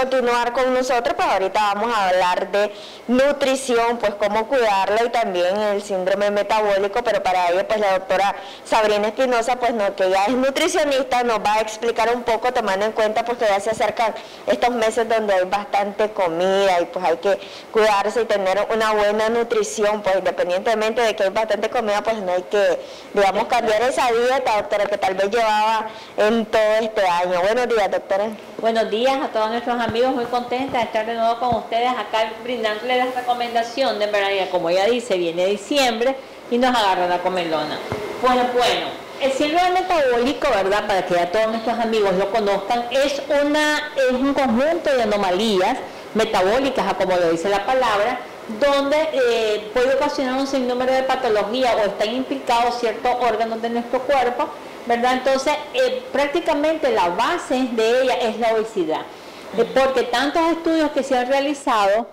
continuar con nosotros, pues ahorita vamos a hablar de nutrición, pues cómo cuidarla y también el síndrome metabólico, pero para ello pues la doctora Sabrina Espinosa, pues no, que ella es nutricionista, nos va a explicar un poco, tomando en cuenta porque ya se acercan estos meses donde hay bastante comida y pues hay que cuidarse y tener una buena nutrición, pues independientemente de que hay bastante comida, pues no hay que, digamos, cambiar esa dieta, doctora, que tal vez llevaba en todo este año. Buenos días, doctora. Buenos días a todos nuestros amigos, muy contenta de estar de nuevo con ustedes acá brindándoles las recomendaciones, ¿verdad? Y como ella dice, viene diciembre y nos agarra la comelona. Pues bueno, el síndrome metabólico, ¿verdad? Para que ya todos nuestros amigos lo conozcan, es un conjunto de anomalías metabólicas, como lo dice la palabra, donde puede ocasionar un sinnúmero de patologías o están implicados ciertos órganos de nuestro cuerpo, ¿verdad? Entonces, prácticamente la base de ella es la obesidad, porque tantos estudios que se han realizado,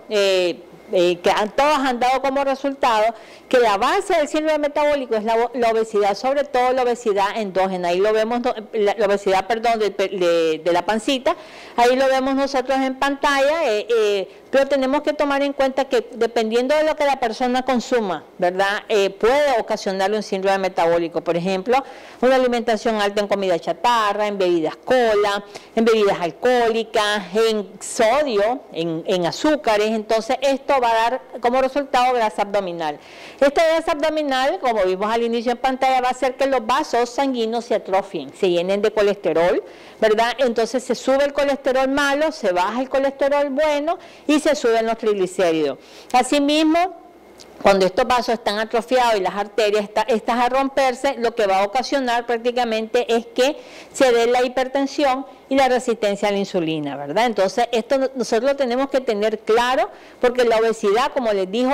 todos han dado como resultado que la base del síndrome metabólico es la obesidad, sobre todo la obesidad endógena. Ahí lo vemos, la obesidad, perdón, de la pancita, ahí lo vemos nosotros en pantalla, pero tenemos que tomar en cuenta que dependiendo de lo que la persona consuma, ¿verdad? Puede ocasionarle un síndrome metabólico. Por ejemplo, una alimentación alta en comida chatarra, en bebidas cola, en bebidas alcohólicas, en sodio, en azúcares. Entonces esto va a dar como resultado grasa abdominal. Esta grasa abdominal, como vimos al inicio en pantalla, va a hacer que los vasos sanguíneos se atrofien, se llenen de colesterol, ¿verdad? Entonces se sube el colesterol malo, se baja el colesterol bueno y se suben los triglicéridos. Asimismo, cuando estos vasos están atrofiados y las arterias están a romperse, lo que va a ocasionar prácticamente es que se dé la hipertensión y la resistencia a la insulina, ¿verdad? Entonces, esto nosotros lo tenemos que tener claro, porque la obesidad, como les digo,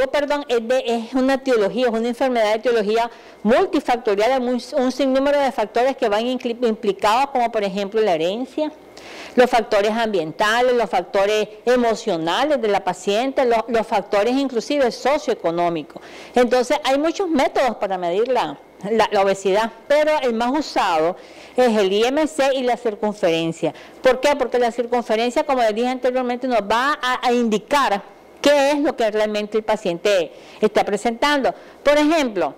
es una etiología, es una enfermedad de etiología multifactorial, un sinnúmero de factores que van implicados, como por ejemplo la herencia, los factores ambientales, los factores emocionales de la paciente, los factores inclusive socioeconómicos. Entonces, hay muchos métodos para medir la obesidad, pero el más usado es el IMC y la circunferencia. ¿Por qué? Porque la circunferencia, como les dije anteriormente, nos va a indicar qué es lo que realmente el paciente está presentando. Por ejemplo,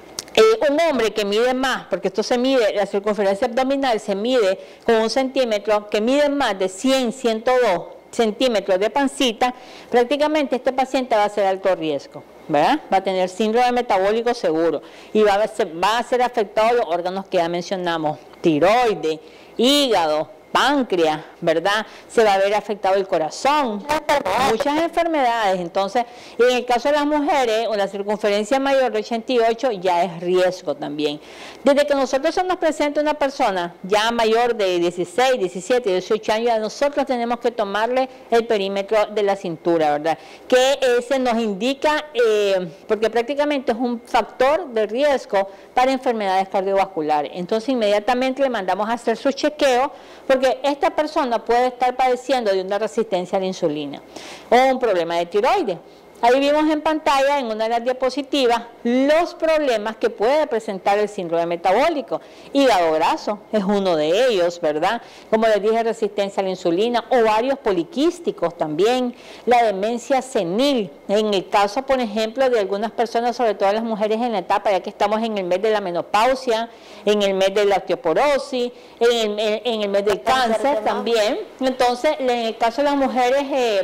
un hombre que mide más, porque esto se mide, la circunferencia abdominal se mide con 1 centímetro, que mide más de 100, 102 centímetros de pancita, prácticamente este paciente va a ser alto riesgo, ¿verdad? Va a tener síndrome metabólico seguro y va a ser afectado los órganos que ya mencionamos, tiroides, hígado, páncreas, ¿verdad? Se va a ver afectado el corazón, muchas enfermedades. Entonces, en el caso de las mujeres, una circunferencia mayor de 88 ya es riesgo también. Desde que nosotros se nos presenta una persona ya mayor de 16, 17, 18 años, ya nosotros tenemos que tomarle el perímetro de la cintura, ¿verdad? Que ese nos indica, porque prácticamente es un factor de riesgo para enfermedades cardiovasculares. Entonces, inmediatamente le mandamos a hacer su chequeo, porque esta persona puede estar padeciendo de una resistencia a la insulina o un problema de tiroides. Ahí vimos en pantalla, en una de las diapositivas, los problemas que puede presentar el síndrome metabólico. Hígado graso es uno de ellos, ¿verdad? Como les dije, resistencia a la insulina, ovarios poliquísticos también, la demencia senil. En el caso, por ejemplo, de algunas personas, sobre todo las mujeres en la etapa, ya que estamos en el mes de la menopausia, en el mes de la osteoporosis, en el mes del cáncer también. Entonces, en el caso de las mujeres,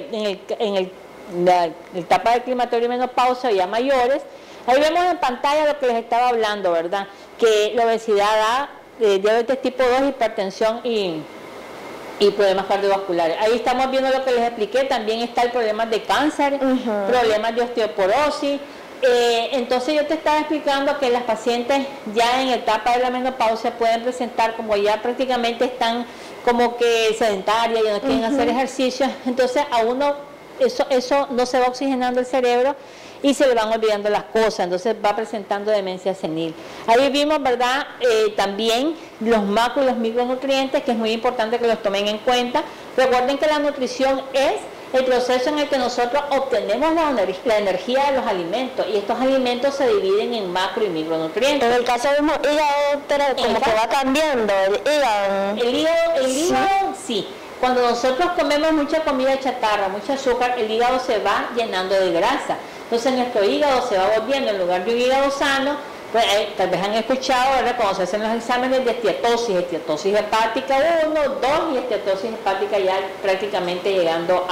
en la etapa de climaterio y menopausia ya mayores, ahí vemos en pantalla lo que les estaba hablando, ¿verdad? Que la obesidad da diabetes tipo 2, hipertensión y problemas cardiovasculares. Ahí estamos viendo lo que les expliqué, también está el problema de cáncer, problemas de osteoporosis. Entonces yo te estaba explicando que las pacientes ya en etapa de la menopausia pueden presentar, como ya prácticamente están como que sedentarias y no quieren hacer ejercicio, entonces a uno eso no se va oxigenando el cerebro y se le van olvidando las cosas, entonces va presentando demencia senil. Ahí vimos, ¿verdad? También los macro y los micronutrientes, que es muy importante que los tomen en cuenta. Recuerden que la nutrición es el proceso en el que nosotros obtenemos la energía de los alimentos, y estos alimentos se dividen en macro y micronutrientes. En el caso del hígado, como que va cambiando el hígado. El hígado sí. cuando nosotros comemos mucha comida chatarra, mucho azúcar, el hígado se va llenando de grasa. Entonces nuestro hígado se va volviendo, en lugar de un hígado sano, pues, tal vez han escuchado, ¿verdad?, cuando se hacen los exámenes de esteatosis hepática 1, 2 y esteatosis hepática ya prácticamente llegando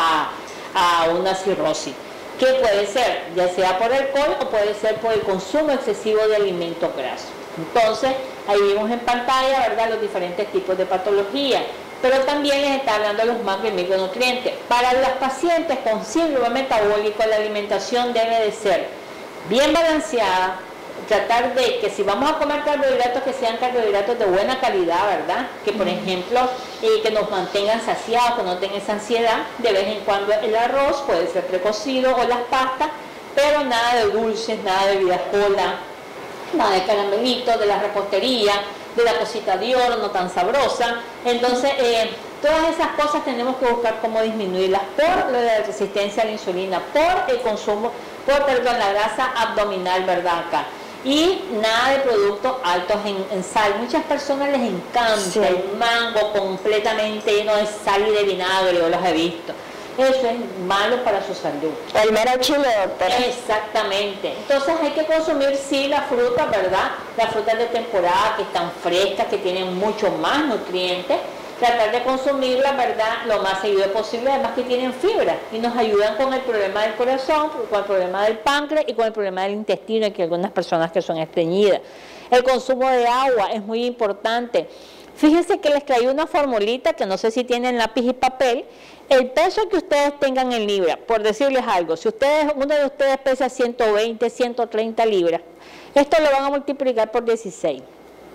a una cirrosis, que puede ser ya sea por alcohol o puede ser por el consumo excesivo de alimentos grasos. Entonces, ahí vimos en pantalla, ¿verdad?, los diferentes tipos de patología, pero también les está hablando de los macro y micronutrientes. Para los pacientes con síndrome metabólico, la alimentación debe de ser bien balanceada, tratar de que si vamos a comer carbohidratos, que sean carbohidratos de buena calidad, ¿verdad? Que por ejemplo, que nos mantengan saciados, que no tengan esa ansiedad. De vez en cuando el arroz puede ser precocido o las pastas, pero nada de dulces, nada de bebidas cola, nada de caramelitos, de la repostería, de la cosita de oro, no tan sabrosa. Entonces, todas esas cosas tenemos que buscar cómo disminuirlas por lo de la resistencia a la insulina, por el consumo, por la grasa abdominal, ¿verdad? Acá. Y nada de productos altos en sal. Muchas personas les encanta el mango completamente lleno de sal y de vinagre, yo los he visto. Eso es malo para su salud. El mero chile, doctora. Exactamente. Entonces hay que consumir, sí, la fruta, ¿verdad? Las frutas de temporada que están frescas, que tienen mucho más nutrientes. Tratar de consumirlas, ¿verdad?, lo más seguido posible, además que tienen fibra y nos ayudan con el problema del corazón, con el problema del páncreas y con el problema del intestino, y que algunas personas que son estreñidas. El consumo de agua es muy importante. Fíjense que les traí una formulita que no sé si tienen lápiz y papel. El peso que ustedes tengan en libras, por decirles algo, si uno de ustedes pesa 120, 130 libras, esto lo van a multiplicar por 16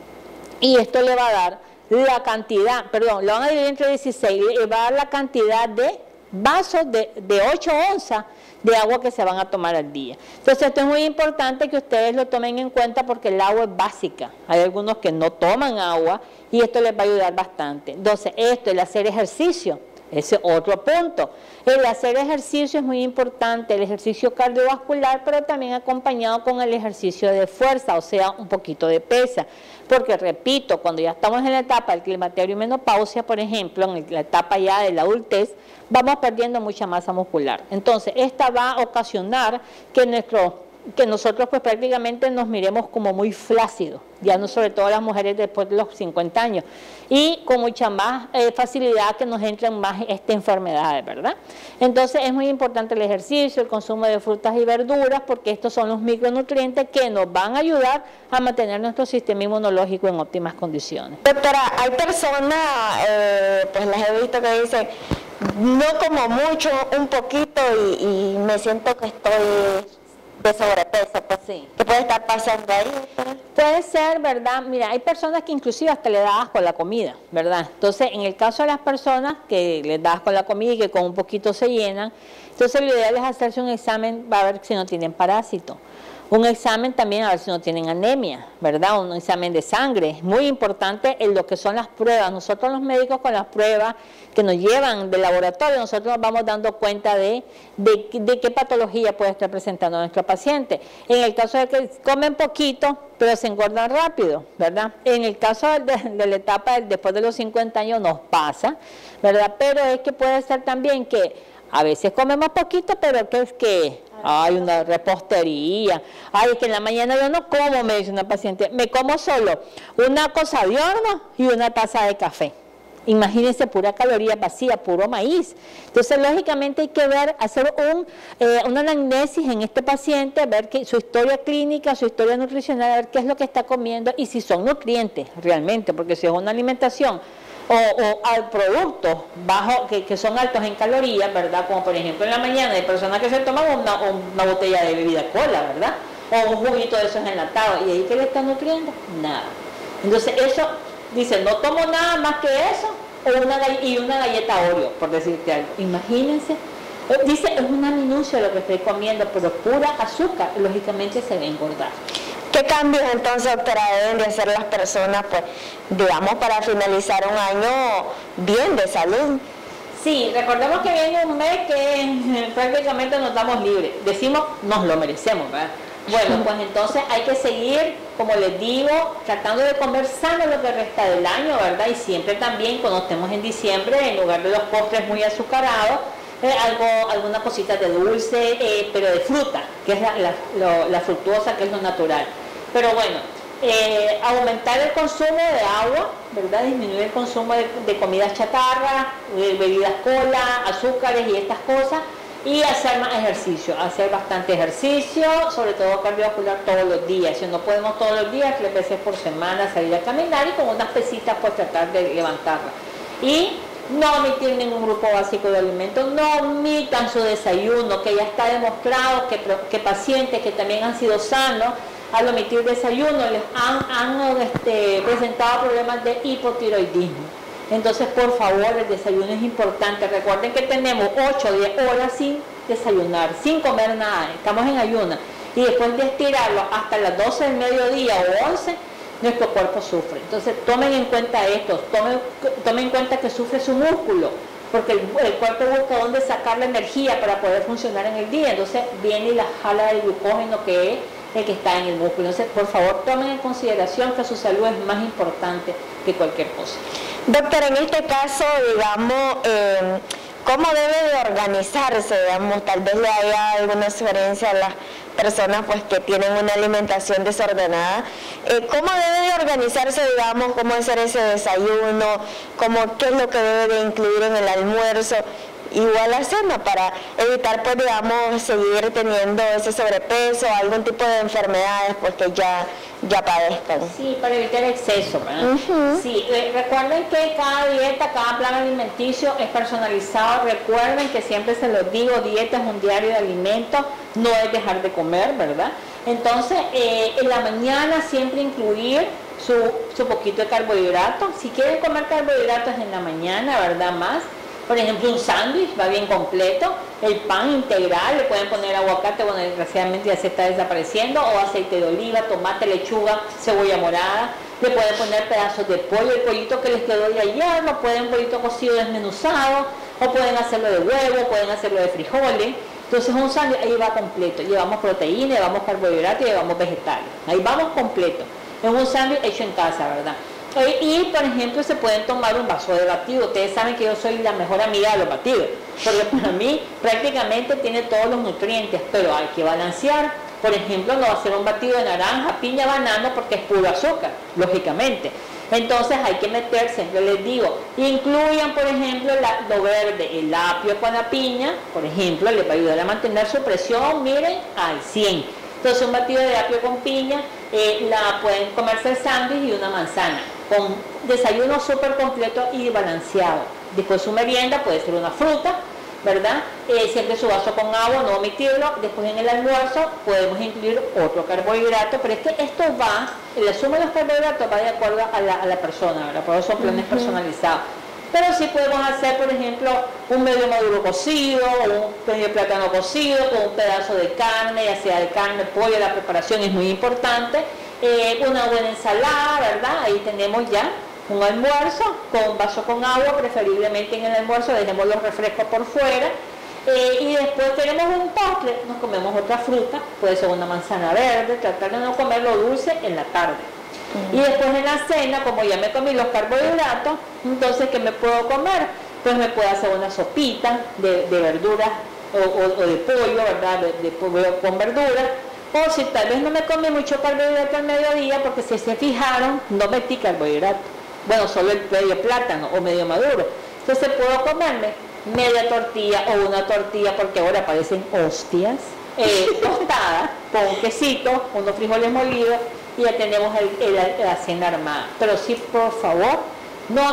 y esto le va a dar la cantidad, perdón, lo van a dividir entre 16 y va a dar la cantidad de vasos de 8 onzas de agua que se van a tomar al día. Entonces esto es muy importante que ustedes lo tomen en cuenta porque el agua es básica. Hay algunos que no toman agua y esto les va a ayudar bastante. Entonces esto, el hacer ejercicio, ese es otro punto. El hacer ejercicio es muy importante, el ejercicio cardiovascular, pero también acompañado con el ejercicio de fuerza, o sea, un poquito de pesa. Porque, repito, cuando ya estamos en la etapa del climaterio y menopausia, por ejemplo, en la etapa ya de la adultez, vamos perdiendo mucha masa muscular. Entonces, esta va a ocasionar que nosotros pues prácticamente nos miremos como muy flácidos, ya no, sobre todo las mujeres después de los 50 años, y con mucha más facilidad que nos entren más estas enfermedades, ¿verdad? Entonces es muy importante el ejercicio, el consumo de frutas y verduras, porque estos son los micronutrientes que nos van a ayudar a mantener nuestro sistema inmunológico en óptimas condiciones. Doctora, hay personas, pues las he visto que dicen, no como mucho, un poquito y me siento que estoy de sobrepeso, pues sí. ¿Qué puede estar pasando ahí? Puede ser, ¿verdad? Mira, hay personas que inclusive hasta le da asco la comida, ¿verdad? Entonces, en el caso de las personas que les da asco la comida y que con un poquito se llenan, entonces lo ideal es hacerse un examen para ver si no tienen parásito. Un examen también a ver si no tienen anemia, ¿verdad? Un examen de sangre. Es muy importante en lo que son las pruebas. Nosotros los médicos con las pruebas que nos llevan del laboratorio, nosotros nos vamos dando cuenta de qué patología puede estar presentando nuestro paciente. En el caso de que comen poquito, pero se engordan rápido, ¿verdad? En el caso de la etapa después de los 50 años nos pasa, ¿verdad? Pero es que puede ser también que a veces comemos poquito, pero que es que hay una repostería. Ay, es que en la mañana yo no como, me dice una paciente, me como solo una cosa de horno y una taza de café. Imagínense, pura caloría vacía, puro maíz. Entonces, lógicamente hay que ver, hacer una anamnesis en este paciente, ver su historia clínica, su historia nutricional, ver qué es lo que está comiendo y si son nutrientes realmente, porque si es una alimentación o al productos bajos que son altos en calorías, ¿verdad? Como por ejemplo en la mañana hay personas que se toman una botella de bebida cola, ¿verdad? O un juguito de esos enlatados, y ahí ¿qué le están nutriendo? Nada. Entonces eso, dice, no tomo nada más que eso, y una galleta Oreo, por decirte algo. Imagínense, dice, es una minucia lo que estoy comiendo, pero pura azúcar, lógicamente se va a engordar. ¿Qué cambios entonces, doctora, deben de hacer las personas, pues, digamos, para finalizar un año bien de salud? Sí, recordemos que viene un mes que prácticamente nos damos libres. Decimos, nos lo merecemos, ¿verdad? Bueno, pues entonces hay que seguir, como les digo, tratando de comer sano lo que resta del año, ¿verdad? Y siempre también, cuando estemos en diciembre, en lugar de los postres muy azucarados, alguna cosita de dulce, pero de fruta, que es la fructuosa, que es lo natural. Pero bueno, aumentar el consumo de agua, ¿verdad? Disminuir el consumo de comidas chatarra, de bebidas cola, azúcares y estas cosas. Y hacer más ejercicio, hacer bastante ejercicio, sobre todo cardiovascular todos los días. Si no podemos todos los días, 3 veces por semana salir a caminar y con unas pesitas pues tratar de levantarla. Y no omitir ningún grupo básico de alimentos, no omitan su desayuno, que ya está demostrado que pacientes que también han sido sanos, al omitir desayuno les han presentado problemas de hipotiroidismo. Entonces, por favor, el desayuno es importante. Recuerden que tenemos 8 o 10 horas sin desayunar, sin comer nada. Estamos en ayuna. Y después de estirarlo hasta las 12 del mediodía o 11, nuestro cuerpo sufre. Entonces, tomen en cuenta esto. Tomen en cuenta que sufre su músculo, porque el cuerpo busca dónde sacar la energía para poder funcionar en el día. Entonces, viene y la jala del glucógeno que es el que está en el músculo. Entonces, por favor, tomen en consideración que su salud es más importante que cualquier cosa. Doctora, en este caso, digamos, ¿cómo debe de organizarse? Digamos, tal vez le haya alguna sugerencia a las personas pues, que tienen una alimentación desordenada. ¿Cómo debe de organizarse, digamos, cómo hacer ese desayuno? ¿Qué es lo que debe de incluir en el almuerzo? Igual la cena, para evitar, pues, digamos, seguir teniendo ese sobrepeso, algún tipo de enfermedades pues, que ya padezcan. Sí, para evitar exceso, ¿verdad? Sí, recuerden que cada dieta, cada plan alimenticio es personalizado. Recuerden que siempre se los digo, dieta es un diario de alimentos, no es dejar de comer, ¿verdad? Entonces, en la mañana siempre incluir su poquito de carbohidratos. Si quieren comer carbohidratos en la mañana, ¿verdad? Más. Por ejemplo, un sándwich va bien completo, el pan integral, le pueden poner aguacate, bueno, desgraciadamente ya se está desapareciendo, o aceite de oliva, tomate, lechuga, cebolla morada, le pueden poner pedazos de pollo, el pollito que les quedó de ayer, lo pueden pollito cocido desmenuzado, o pueden hacerlo de huevo, pueden hacerlo de frijoles. Entonces un sándwich ahí va completo, llevamos proteína, llevamos carbohidratos y llevamos vegetales, ahí vamos completo, es un sándwich hecho en casa, ¿verdad? Y, por ejemplo, se pueden tomar un vaso de batido. Ustedes saben que yo soy la mejor amiga de los batidos, porque para mí prácticamente tiene todos los nutrientes, pero hay que balancear. Por ejemplo, no va a ser un batido de naranja, piña, banano, porque es puro azúcar, lógicamente. Entonces hay que meter, siempre les digo, incluyan, por ejemplo, lo verde, el apio con la piña, por ejemplo, les va a ayudar a mantener su presión, miren, al 100. Entonces un batido de apio con piña, pueden comerse el sándwich y una manzana, con desayuno súper completo y balanceado. Después su merienda puede ser una fruta, ¿verdad? Siempre su vaso con agua, no omitirlo. Después en el almuerzo podemos incluir otro carbohidrato, pero es que esto va, la suma de los carbohidratos va de acuerdo a la persona, ¿verdad? Por eso son planes personalizados. Pero sí podemos hacer, por ejemplo, un medio maduro cocido, o un medio plátano cocido, con un pedazo de carne, ya sea de carne, pollo, la preparación es muy importante. Una buena ensalada, ¿verdad? Ahí tenemos ya un almuerzo con un vaso con agua, preferiblemente en el almuerzo dejemos los refrescos por fuera. Y después tenemos un postre, nos comemos otra fruta, puede ser una manzana verde, tratar de no comer lo dulce en la tarde. Y después en la cena, como ya me comí los carbohidratos, entonces ¿qué me puedo comer? Pues me puedo hacer una sopita de verduras o de pollo, ¿verdad? De pollo con verduras. O si tal vez no me comí mucho carbohidrato al mediodía, porque si se fijaron, no metí carbohidrato. Bueno, solo el medio plátano o medio maduro. Entonces puedo comerme media tortilla o una tortilla, porque ahora parecen hostias, tostadas, con quesito, unos frijoles molidos, y ya tenemos la cena armada. Pero sí, por favor, no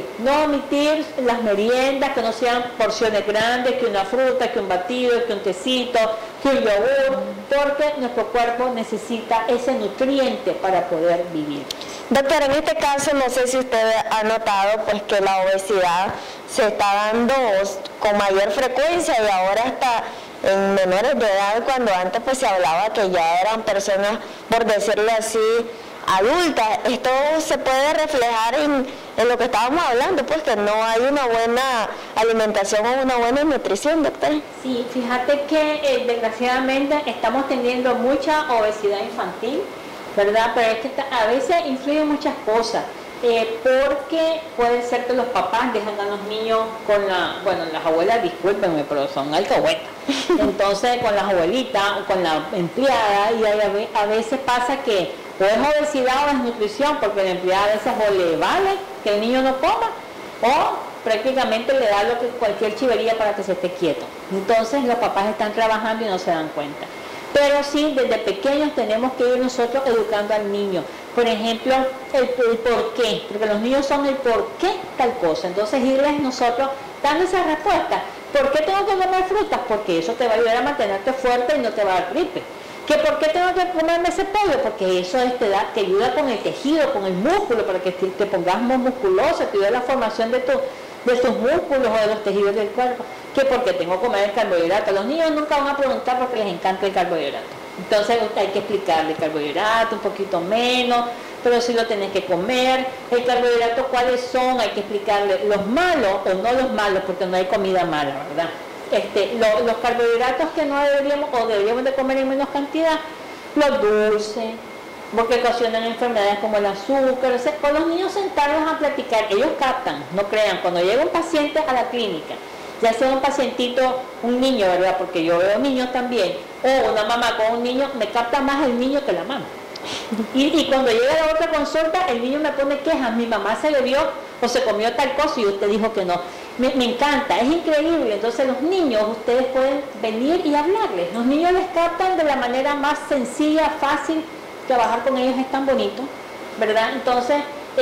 omitir las meriendas, que no sean porciones grandes, que una fruta, que un batido, que un tecito, que un yogur, porque nuestro cuerpo necesita ese nutriente para poder vivir. Doctora, en este caso, no sé si usted ha notado pues que la obesidad se está dando con mayor frecuencia y ahora hasta en menores de edad, cuando antes pues se hablaba que ya eran personas, por decirlo así, adulta, esto se puede reflejar en lo que estábamos hablando, pues que no hay una buena alimentación o una buena nutrición, doctora. Sí, fíjate que desgraciadamente estamos teniendo mucha obesidad infantil, ¿verdad? Pero es que a veces influyen muchas cosas. Porque puede ser que los papás dejan a los niños con las abuelas, discúlpenme, pero son alcahuetas. Entonces, con las abuelitas o con la empleada, y a veces pasa que o es obesidad o es nutrición, porque la empleada a veces o le vale que el niño no coma, o prácticamente le da cualquier chivería para que se esté quieto. Entonces, los papás están trabajando y no se dan cuenta. Pero sí, desde pequeños tenemos que ir nosotros educando al niño. Por ejemplo, el por qué, porque los niños son el por qué tal cosa. Entonces, irles nosotros dando esa respuesta. ¿Por qué tengo que comer frutas? Porque eso te va a ayudar a mantenerte fuerte y no te va a dar gripe. ¿Que por qué tengo que comerme ese pollo? Porque eso te ayuda con el tejido, con el músculo, para que te pongas más musculoso, te ayuda a la formación de tus músculos o de los tejidos del cuerpo. Que porque tengo que comer el carbohidrato. Los niños nunca van a preguntar porque les encanta el carbohidrato. Entonces hay que explicarle el carbohidrato, un poquito menos, pero si lo tenés que comer. El carbohidrato, ¿cuáles son? Hay que explicarle los malos o no los malos, porque no hay comida mala, ¿verdad? Los carbohidratos que no deberíamos de comer en menos cantidad, los dulces, porque ocasionan enfermedades como el azúcar. O sea, con los niños sentarlos a platicar, ellos captan, no crean, cuando llega un paciente a la clínica, ya sea un pacientito, un niño, ¿verdad? Porque yo veo niños también, o una mamá con un niño, me capta más el niño que la mamá. Y cuando llega a la otra consulta, el niño me pone quejas, mi mamá se bebió o se comió tal cosa y usted dijo que no. Me encanta, es increíble. Entonces los niños, ustedes pueden venir y hablarles. Los niños les captan de la manera más sencilla, fácil. Trabajar con ellos es tan bonito, ¿verdad? Entonces,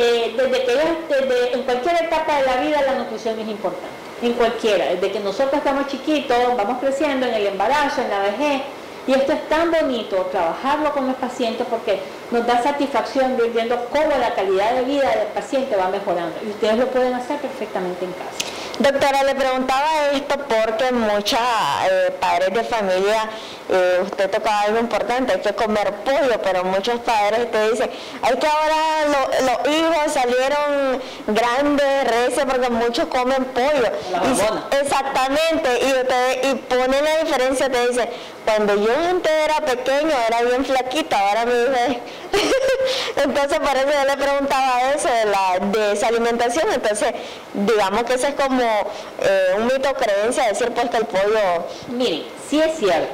en cualquier etapa de la vida la nutrición es importante. En cualquiera, desde que nosotros estamos chiquitos, vamos creciendo en el embarazo, en la vejez, y esto es tan bonito, trabajarlo con los pacientes, porque nos da satisfacción de ir viendo cómo la calidad de vida del paciente va mejorando, y ustedes lo pueden hacer perfectamente en casa. Doctora, le preguntaba esto porque muchos padres de familia, usted tocaba algo importante, hay que comer pollo, pero muchos padres te dicen, hay que ahora los hijos salieron grandes, recios, porque muchos comen pollo. Exactamente, y ponen la diferencia, te dicen, cuando yo antes era pequeño era bien flaquita, ahora mi hija entonces por eso yo le preguntaba eso de esa alimentación. Entonces digamos que eso es como un mito creencia, decir pues que el pollo... Miren, sí es cierto,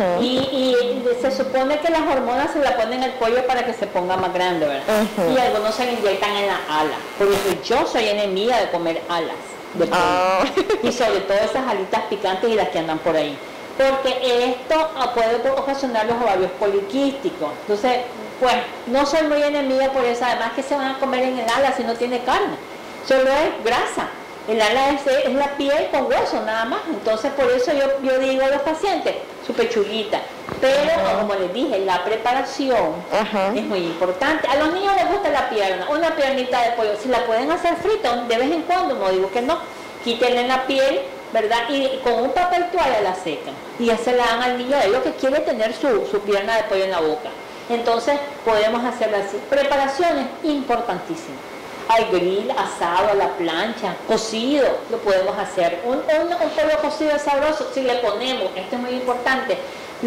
y se supone que las hormonas se la ponen al pollo para que se ponga más grande, ¿verdad? Y algunos se le inyectan en la ala, por eso yo soy enemiga de comer alas de pollo, y sobre todo esas alitas picantes y las que andan por ahí, porque esto puede ocasionar los ovarios poliquísticos. Entonces, pues, no soy muy enemiga por eso. Además, que se van a comer en el ala si no tiene carne? Solo es grasa. El ala es la piel con hueso, nada más. Entonces, por eso yo digo a los pacientes, su pechuguita. Pero, como les dije, la preparación es muy importante. A los niños les gusta la pierna, una piernita de pollo. Si la pueden hacer frita de vez en cuando, no digo que no. Quítenle la piel, ¿verdad? Y con un papel toalla la secan. Y ya se la dan al niño, es lo que quiere tener su pierna de pollo en la boca. Entonces, podemos hacerlo así. Preparaciones importantísimas. Al grill, asado, a la plancha, cocido, lo podemos hacer. Un pollo cocido es sabroso si le ponemos, esto es muy importante,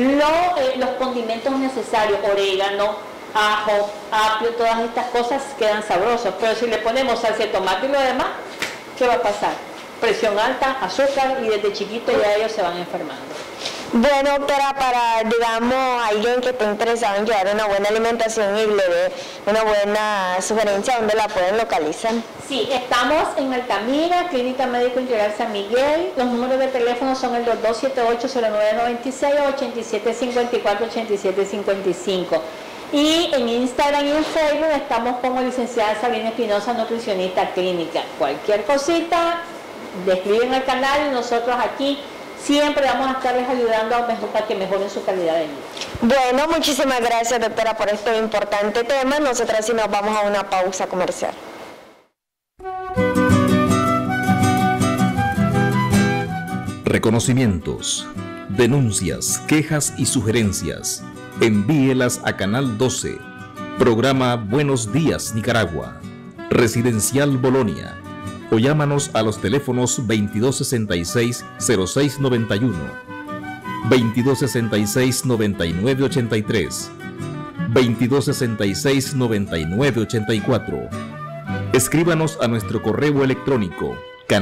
los condimentos necesarios, orégano, ajo, apio, todas estas cosas quedan sabrosas. Pero si le ponemos salsa de tomate y lo demás, ¿qué va a pasar? Presión alta, azúcar, y desde chiquito ya ellos se van enfermando. Bueno, doctora, para, digamos, alguien que esté interesado en llevar una buena alimentación y le dé una buena sugerencia, ¿dónde la pueden localizar? Sí, estamos en Altamira, Clínica Médico Integral San Miguel. Los números de teléfono son el 2278-0996 o 8754-8755. Y en Instagram y en Facebook estamos como licenciada Sabrina Espinosa, nutricionista clínica. Cualquier cosita, describen al canal y nosotros aquí siempre vamos a estarles ayudando a que mejoren su calidad de vida. Bueno, muchísimas gracias, doctora, por este importante tema. Nosotras sí nos vamos a una pausa comercial. Reconocimientos, denuncias, quejas y sugerencias. Envíelas a Canal 12. Programa Buenos Días Nicaragua, Residencial Bolonia, o llámanos a los teléfonos 2266-0691, 2266-9983, 2266-9984. Escríbanos a nuestro correo electrónico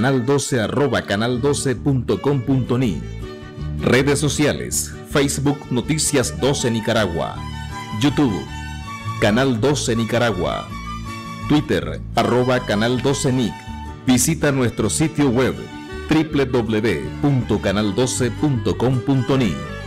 canal12@canal12.com.ni. Redes sociales: Facebook Noticias 12 Nicaragua, YouTube Canal 12 Nicaragua, Twitter @Canal 12 Nic. Visita nuestro sitio web www.canal12.com.ni.